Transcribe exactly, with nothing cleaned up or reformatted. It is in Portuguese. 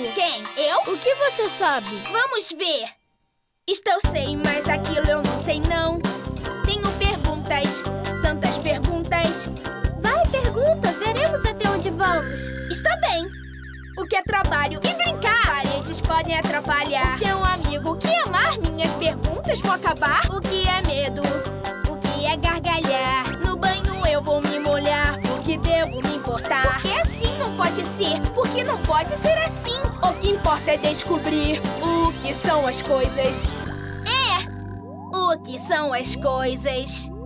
Quem? Eu? O que você sabe? Vamos ver. Isto eu sei, mas aquilo eu não sei não. Tenho perguntas, tantas perguntas. Vai, pergunta, veremos até onde vamos. Está bem. O que é trabalho e brincar? Paredes podem atrapalhar. O que é um amigo? O que é amar? Minhas perguntas vão acabar. O que é medo? O que é gargalhar? No banho eu vou me molhar. Porque devo me importar. Porque assim não pode ser. Porque não pode ser assim. O que importa é descobrir o que são as coisas. É! O que são as coisas?